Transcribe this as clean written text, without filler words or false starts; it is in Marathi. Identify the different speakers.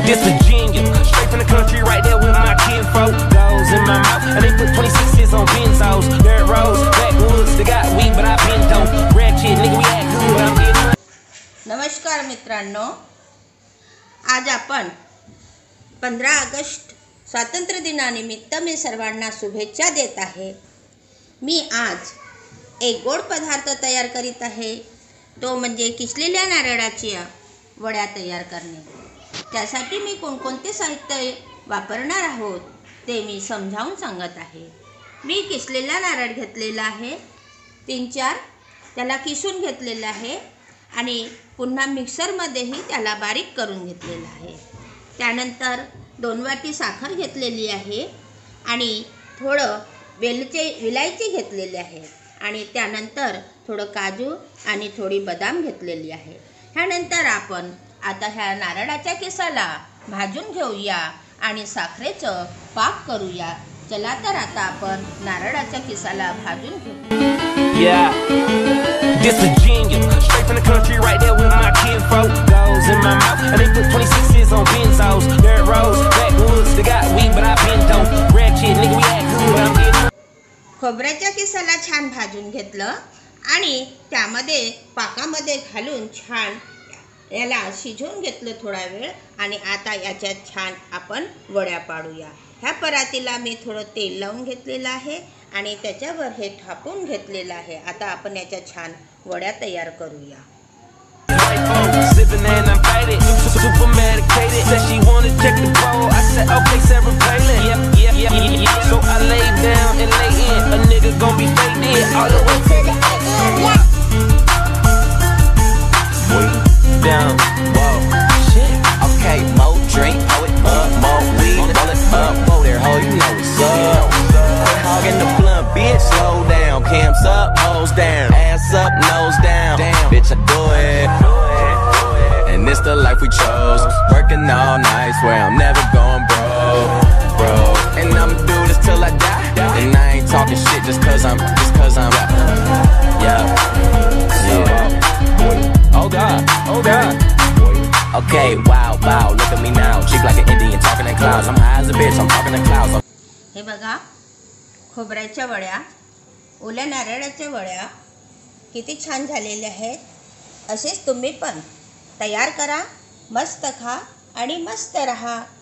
Speaker 1: This Virginia, straight from the country, right there with my kinfolk. Goes in my mouth, and they put 26s on Benzos. Dirt roads, backwoods, they got weed, but I been dope. Ratchet, nigga, we act good, but I'm getting.
Speaker 2: नमस्कार मित्रांनो, आज आपण 15 ऑगस्ट स्वातंत्र्य दिनानिमित्त मी सर्वांना शुभेच्छा देत आहे। मी आज एक गोड पदार्थ तयार करीत आहे, तो म्हणजे किसलेल्या नारळाच्या वड्या तयार करणे। त्यासाठी मी कोणकोणते साहित्य वापरणार आहोत ते मी समजावून सांगत आहे। मी किसलेला नारळ घेतलेला आहे, 3-4 त्याला किसून घेतलेला आहे आणि पुन्हा मिक्सरमध्येही त्याला बारीक करून घेतलेला आहे। त्यानंतर 2 वाटी साखर घेतलेली आहे आणि थोडं विलायची घेतलेली आहे आणि त्यानंतर थोडं काजू आणि थोडी बदाम घेतलेली आहे। ह्यानंतर आपण आता ह्या नारळाच्या किसाला भाजून घेऊया आणि साखरेचं पाक करूया। चला तर आता आपण नारळाच्या किसाला भाजून घेऊ।
Speaker 1: Yeah, this Virginia, straight from the country, right there with my kinfolk. Goes in my mouth, and they put 26s on Benzos. Dirt roads, backwoods, they got weed, but I been dope. Ratchet, nigga, we act good, but I'm getting.
Speaker 2: खोबऱ्याच्या किसाला छान भाजून घेतलं आणि त्यामध्ये पाकामध्ये घालून छान याला शिजवून घेतलं थोडा वेळ आणि आता याच्यात छान आपण वड्या पाडूया। ह्या परातीला मी थोडं तेल लावून घेतलेलं आहे आणि त्याच्यावर हे थापून घेतलेलं आहे। आता आपण याच्या छान वड्या तयार करूया।
Speaker 1: Sipping and I'm faded, super medicated. Said she wanna check the bowl. I said okay, Sarah Palin. Yeah. So I lay down and lay in. A nigga gon' be faded all the way to the end. Down, whoa, shit. Okay, more drink, pour it up, more weed, roll it up, whoa there, ho, you know what's up. Quit hogging the blunt, bitch, slow down. Cams up, hoes down, ass up, nose down. Damn, bitch, I do it. And it's the life we chose. Working all night, swear I'm never going bro. And I'ma do this till I die. And I ain't talking shit just cause I'm yeah. Oh God. Okay, wow, look at me now. Cheek like an Indian talking in clouds. I'm high as a bitch, I'm talking in clouds.
Speaker 2: हे बघा, खोबऱ्याच्या वड्या, ओल्या नारळाच्या वड्या किती छान झालेल्या आहेत। असेच तुम्ही पण तयार करा, मस्त खा आणि मस्त रहा।